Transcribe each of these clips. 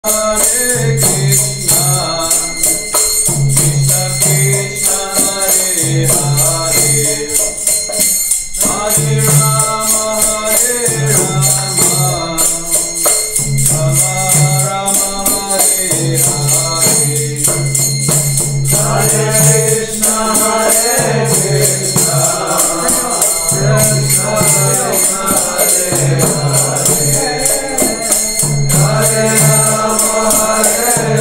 Hare Krishna, Krishna Krishna, Hare Hare, Hare Rama, Hare Rama, Rama Rama, Hare Hare, Hare Krishna, Hare Krishna, Krishna Krishna, Hare Hare, Hare Rama, Hare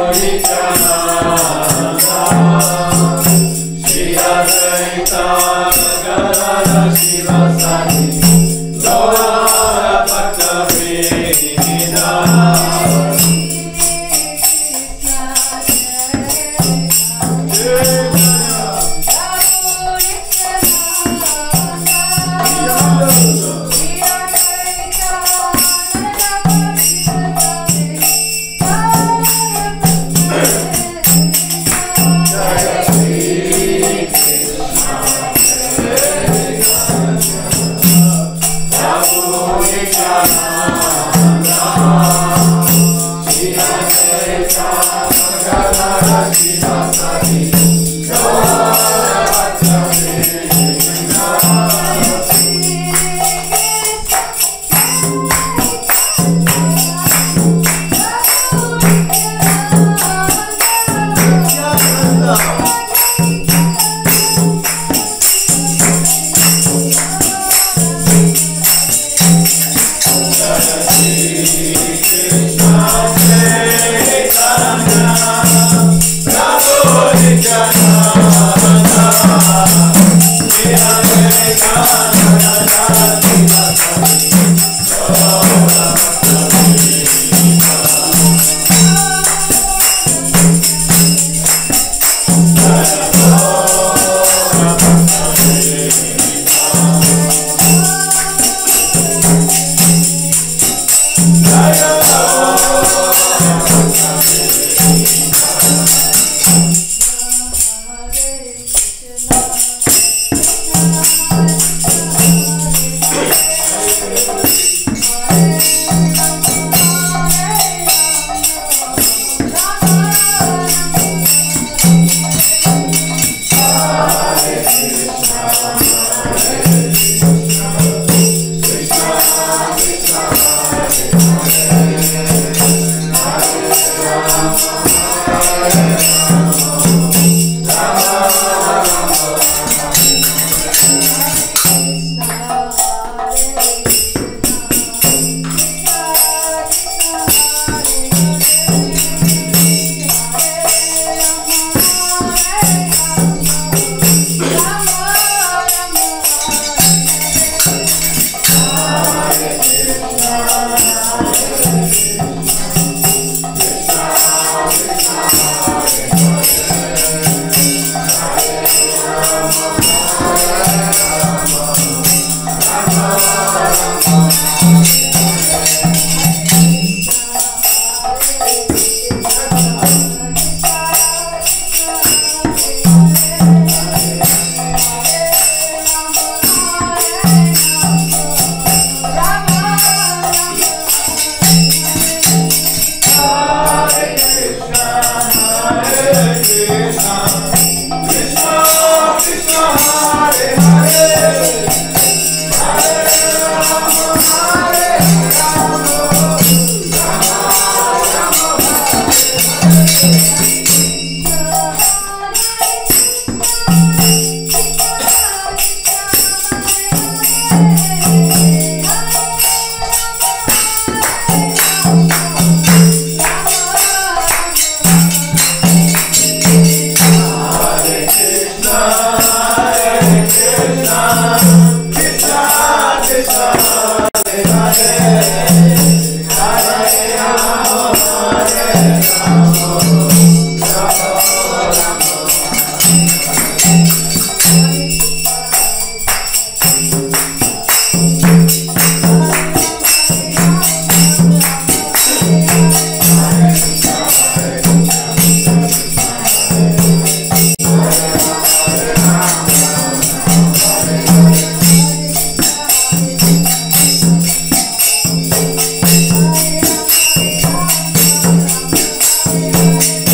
Hare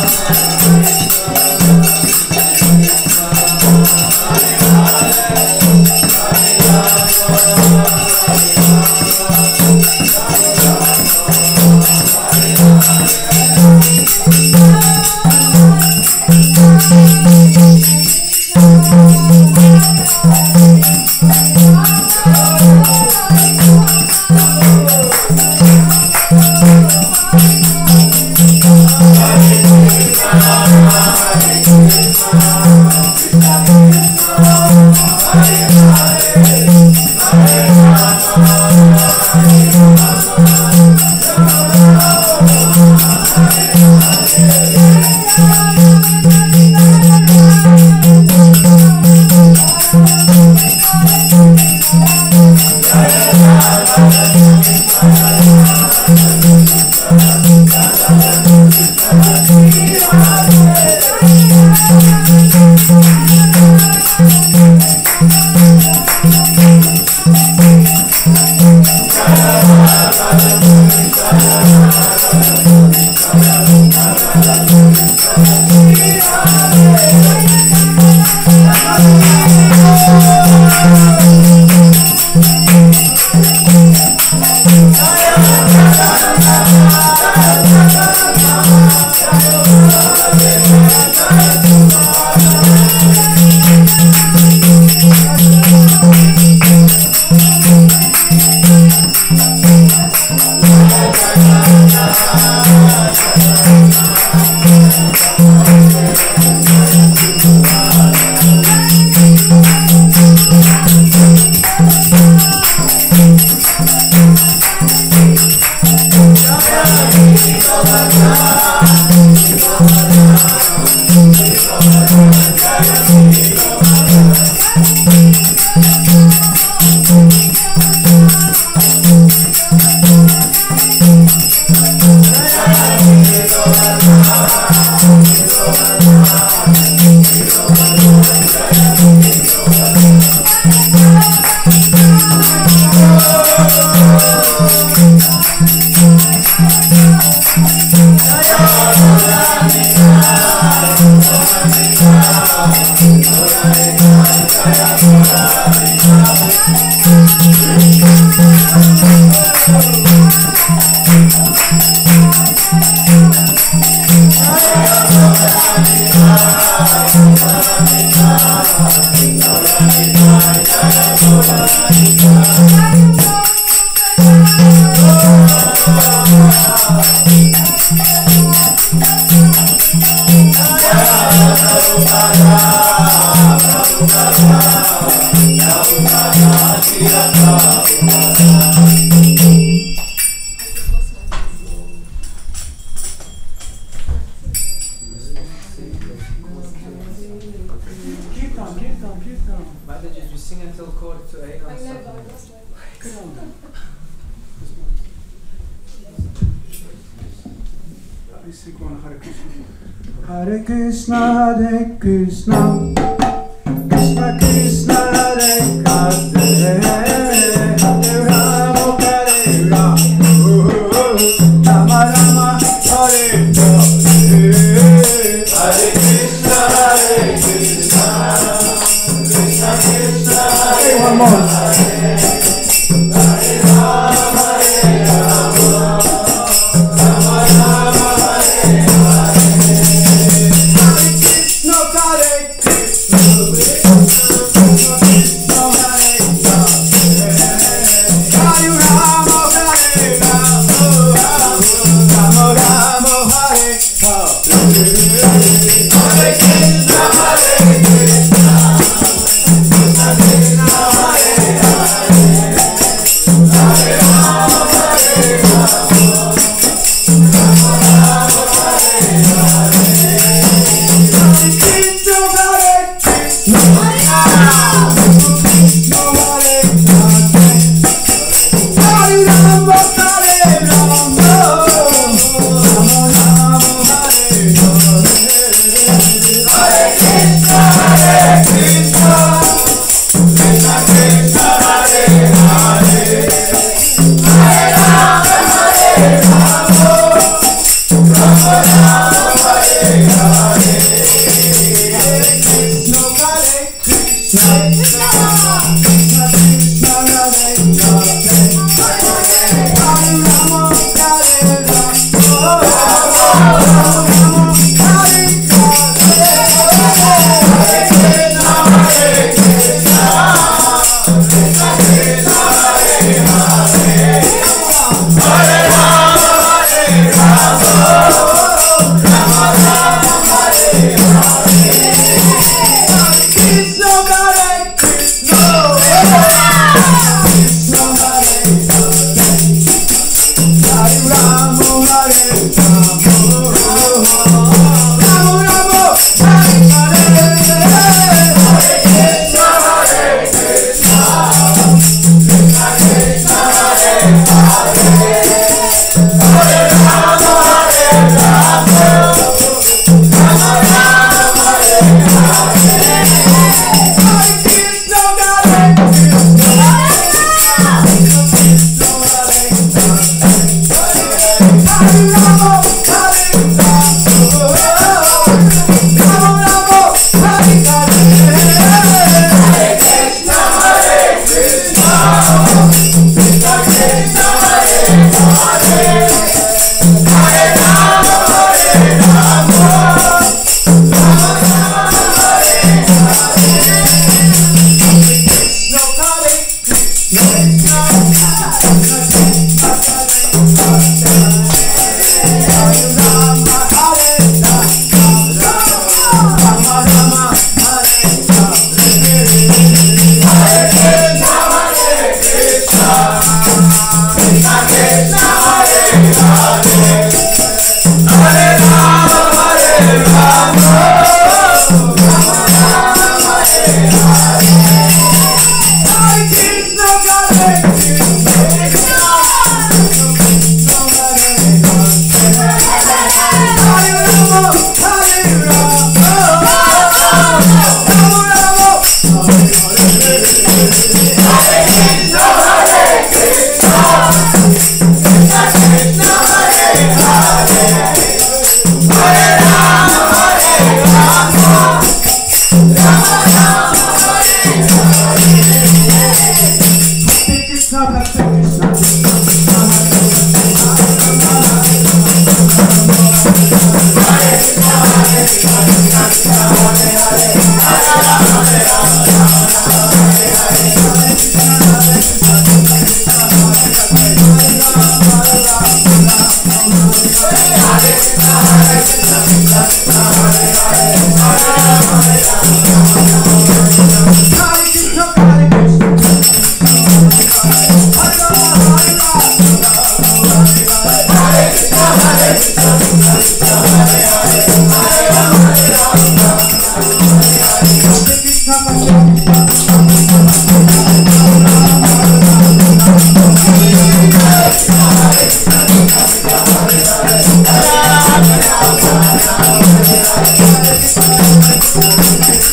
Hare Krishna, Hare Krishna, Krishna Krishna, Hare Hare, Hare Rama, Hare Rama, Rama Rama, Hare Hare, Hare Krishna, Hare Krishna, Krishna Krishna, Hare Rama, Hare Rama, Hare Rama, Rama Rama, Hare Hare. Hare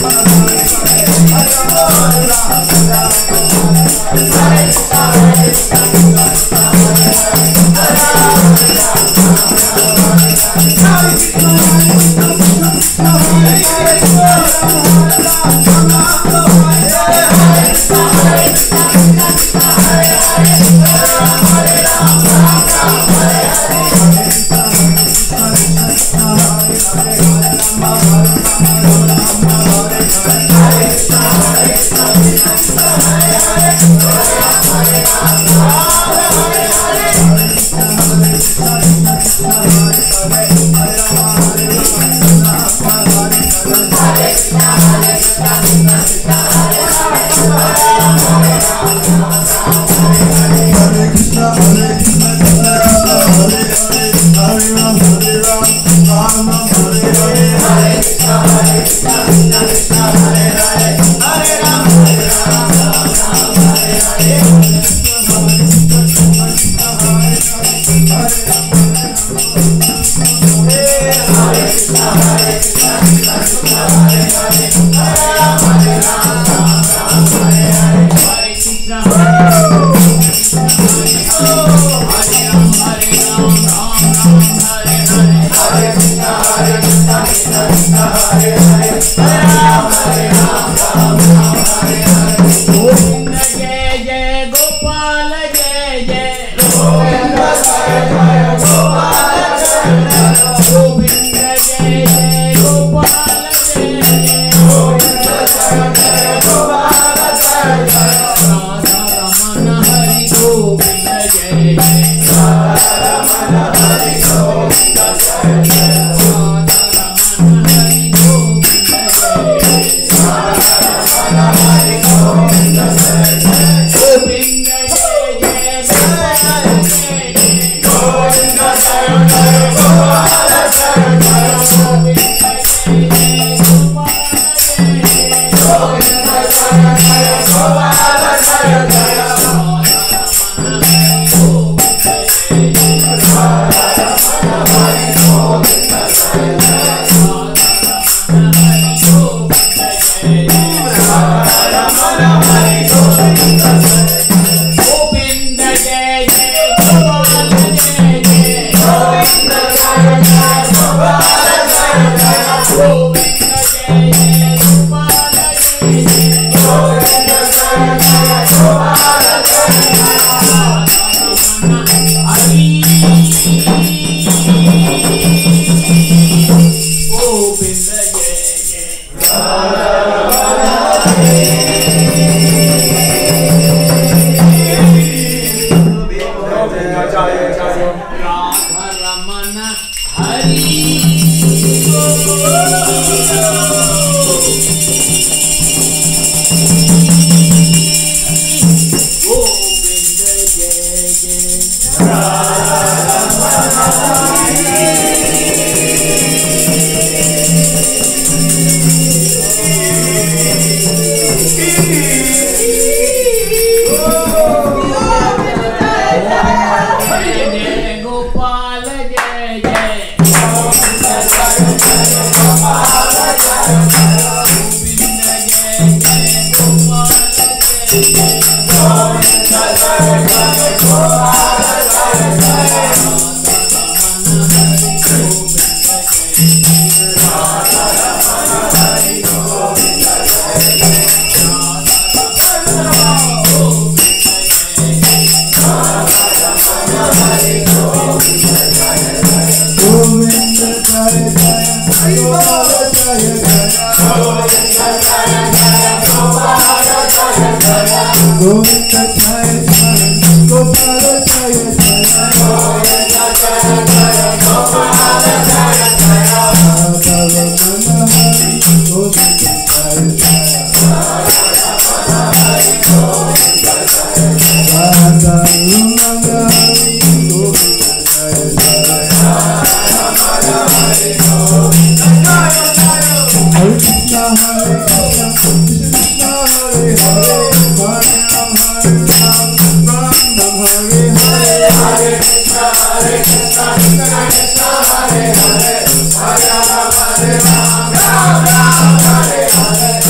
Hare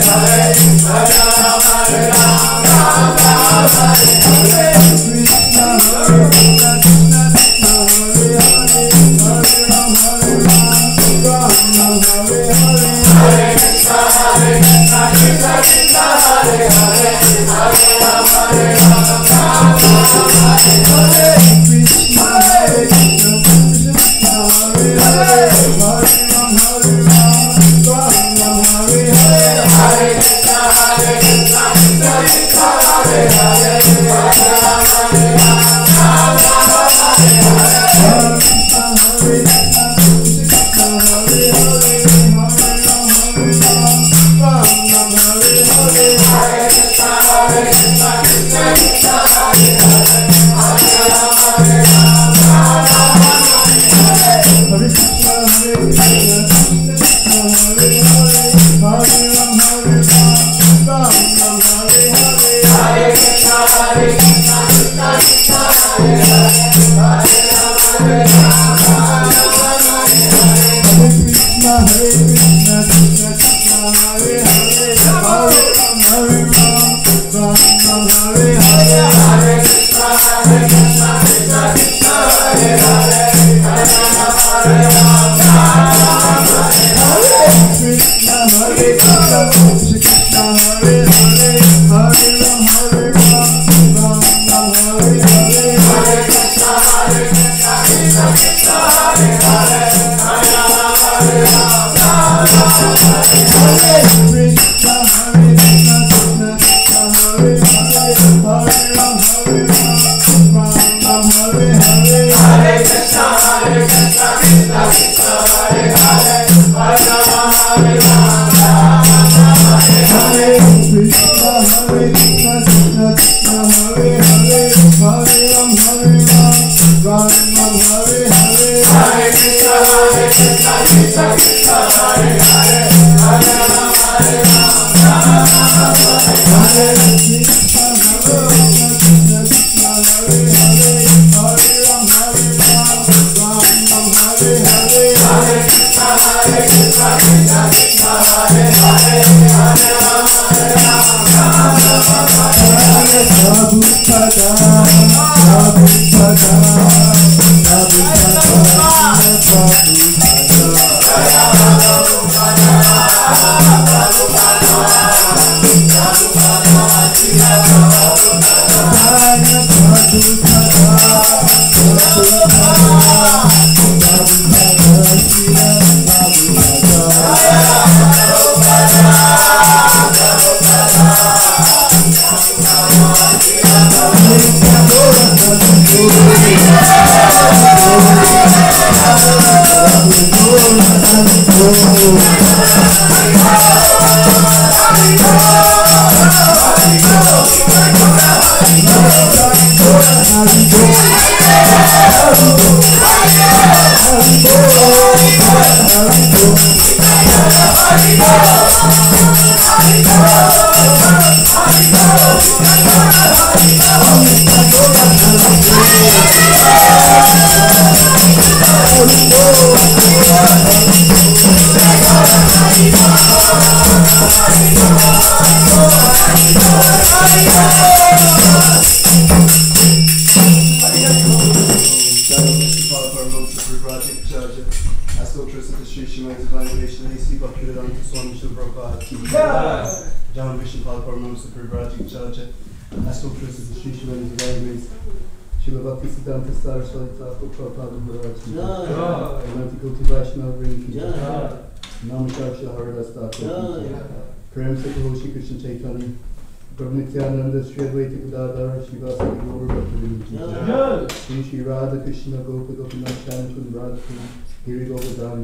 Nityananda Sri Advaita Gadadhara Shivasa Gaur Bhaktivinoda Shri Radha Krishna Gopa Gopinath Shanchun Radha Giri Govardhan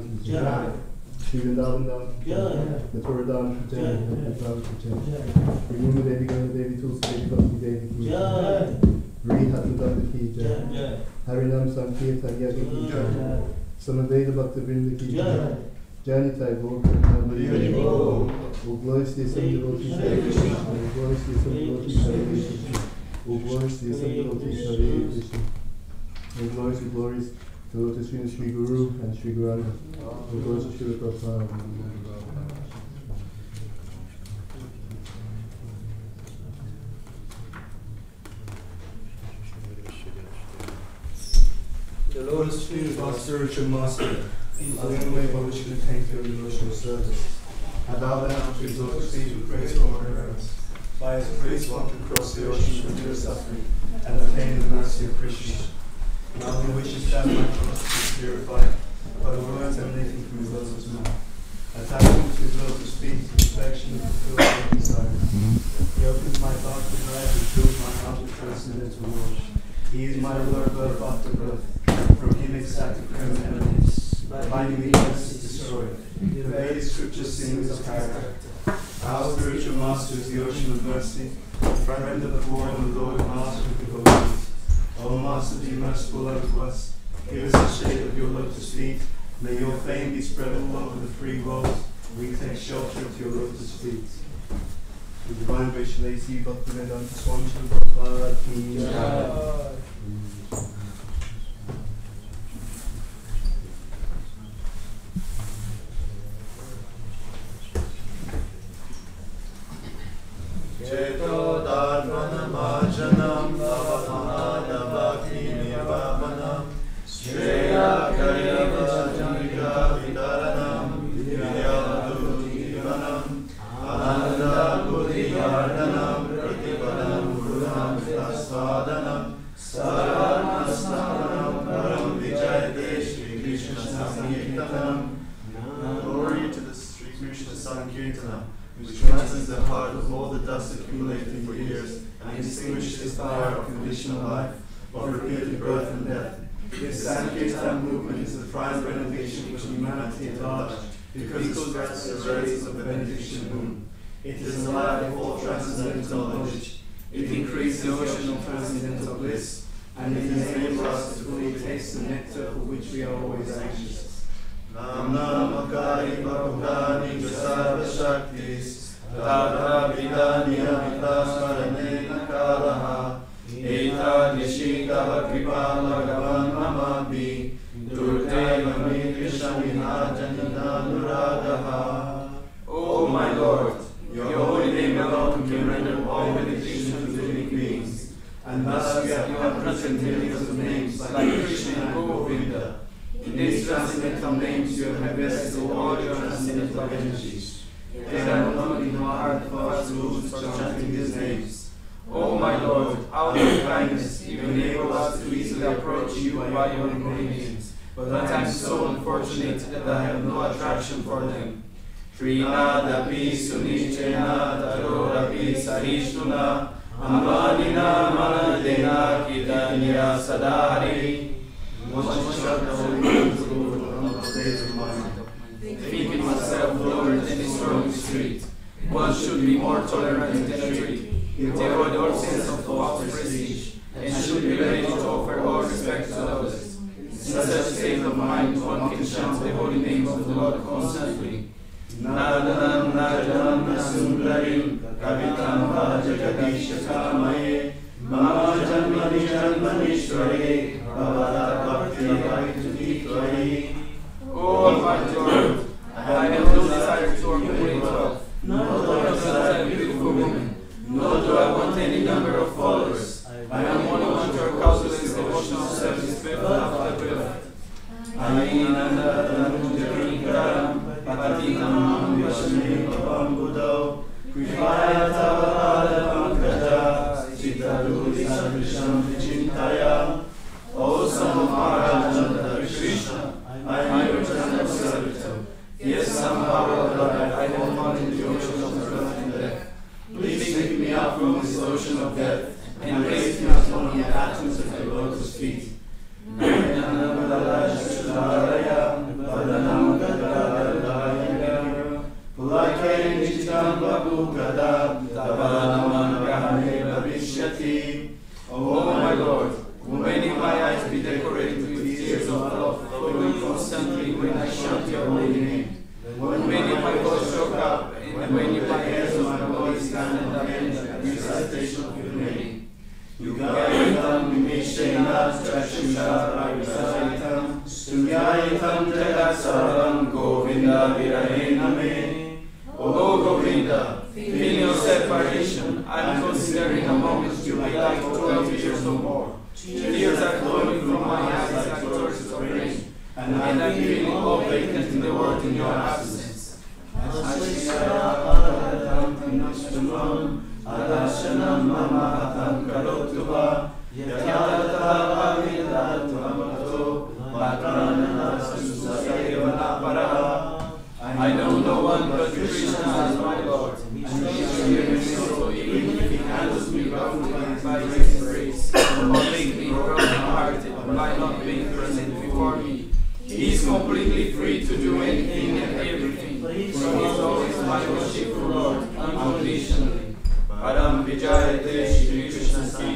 Shri Vrindavan Dham Mathura Dham Shri Shri Murmu Devi Ganga Devi Tulsi Devi Bhakti Devi Ki Ri Hatha Dhamma Ki Jai Harinam Sankirtan Yagya Ki Jai Samaveda Bhakta Vrinda Ki Jai Janitai Gaur Bhakti O glórias de São Devotis Hare Krishna, O glórias de São Devotis Hare Krishna, O glórias de São Devotis Hare Krishna, O glórias e glórias to Sri Guru and Sri Guru, O glórias to Sri Prabhupada. The Lord is pleased with our spiritual master. He's the only way by which we can attain to your devotional service. And bow down to his Lord's feet with grateful reverence. By his grace, one can cross the ocean of pure suffering and obtain the mercy of Krishna. Now we wish his tabernacle to be purified by the words emanating from his lotus mouth. Attaching to his lotus feet, the reflection of the fulfilled desire. He opens my heart with light and fills my heart with transcendental knowledge. He is my Lord, birth after birth. From him ecstatic crime emanates, binding the mercy destroyed. The Vedic scripture sings of character. Our spiritual master is the ocean of mercy, friend of the poor and the Lord, master of devotees. O Master, be merciful unto us. Give us the shade of your lotus feet. May your fame be spread all over the free world. We take shelter at your lotus feet. The divine grace lays you, Bhaktivedanta Swami Prabhupada ki jai. Cheto darvanamajanam lavamahadavaki nirvamanam Shreya karyava janika vidaranam vidyavadu jivanam Ananda buddhi yardanam pratipanam gurunam tasvadanam Saranasnamanam param vijayate Shri Krishna Sankirtanam. Glory to the Shri Krishna Sankirtanam, which cleanses the heart of all the dust accumulated for years and extinguishes the fire of conditional life, of repeated birth and death. This Sankirtan movement is the prime renovation for humanity at large, because it spreads the rays of the benediction moon. It is the light of all transcendental knowledge. It increases the ocean of transcendental bliss, and it enables us to fully taste the nectar for which we are always anxious. Namakari Bhagavani Jasarva Shaktis Tadra Vidani Amita Smaranena Kalaha Eta Nishita Kripa Bhagavan Mamabi Durdeva Krishna Janina Nuradaha. O my Lord, your holy name alone can render all benediction to living beings, and thus we have hundreds millions of names like Krishna and Govinda. In these transcendental names you have invested all your transcendental energies. They are not only hard for us to lose for chanting these names. O my Lord, out of kindness, you enable us to easily approach you by your names, but I am so unfortunate that I have no attraction for them. Trinadapi Sunichena Tarorapi Sarishnuna Ambanina Manadena Kidanya Sadari. Thinking myself lower than the strong street, one should be more tolerant than a tree. They hold all sense of false prestige, and should be ready to offer all respect to others. In such a state of mind, one can chant the holy name of the Lord constantly. Nadanam Nadanam Nasundarim Kavitam Vajagadisha Kamaye Mama Janmani Janmanishware Bhavata Bhakti Bhakti Tvai. O Almighty Lord, I have no desire to accumulate wealth, nor do I desire a beautiful woman, nor do I want any number of followers. I am only want your causeless devotional service birth after birth. Ainanda Dhanujarinkaram Patitam Vishmi Bhavam Buddho Kripaya Tava Pankata Chitaduri Sadrisham Vichintaya. O Son of Maharajanda Krishna, I am your eternal servitor. Yes, somehow or other I have fallen in the ocean of birth and death. Please pick me up from this ocean of death and place me as one of the atoms at your lotus feet. Oh my Lord, may my eyes be decorated with tears of love flowing constantly when I chant your holy name. When my voice shook up, and when my hairs of my body stand and amend at the recitation of your name. Yugayitam Mimeshena Chachusha Parisayitam Sunyayitam Jagat Sarvam Govinda Virayena Me. O Govinda, feeling your separation, I am considering a moment to be like 12 years or more. Tears are flowing from my eyes like torches and I'm feeling all vacant in the world in your absence. Adashanam mamahatam karotuva yatata avidato amato matranana susayevana paraha. I know no one but Krishna as my Lord, and he is given me so even if he handles me roughly by his grace, or make me broken-hearted by not being present before me. He is completely free to do anything and everything, for he is always my worshipful Lord, unconditionally. Param Vijayate Shri Krishna